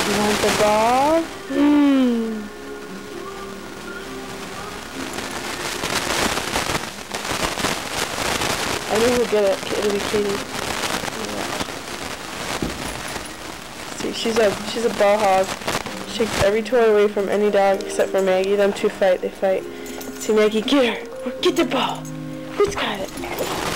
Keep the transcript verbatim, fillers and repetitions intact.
You want the ball? Mmm. I know who'll get it. It'll be Katie. See, she's a she's a ball hog. She takes every toy away from any dog except for Maggie. Them two fight. They fight. See, Maggie, get her. Get the ball. Who's got it?